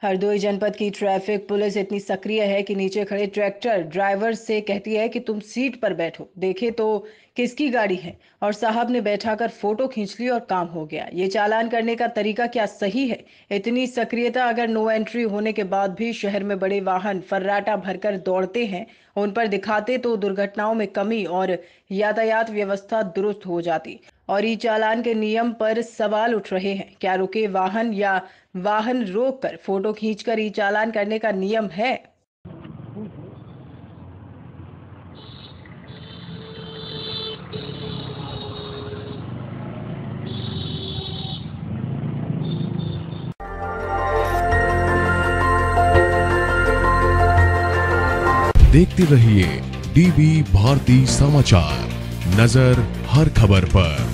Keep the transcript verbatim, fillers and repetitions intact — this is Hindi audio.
हरदोई जनपद की ट्रैफिक पुलिस इतनी सक्रिय है कि नीचे खड़े ट्रैक्टर ड्राइवर से कहती है कि तुम सीट पर बैठो, देखे तो किसकी गाड़ी है। और साहब ने बैठाकर फोटो खींच ली और काम हो गया। ये चालान करने का तरीका क्या सही है? इतनी सक्रियता अगर नो एंट्री होने के बाद भी शहर में बड़े वाहन फर्राटा भरकर दौड़ते हैं, उन पर दिखाते तो दुर्घटनाओं में कमी और यातायात व्यवस्था दुरुस्त हो जाती। और ई चालान के नियम पर सवाल उठ रहे हैं। क्या रुके वाहन या वाहन रोककर फोटो खींचकर ई चालान करने का नियम है? देखते रहिए डीवी भारती समाचार, नजर हर खबर पर।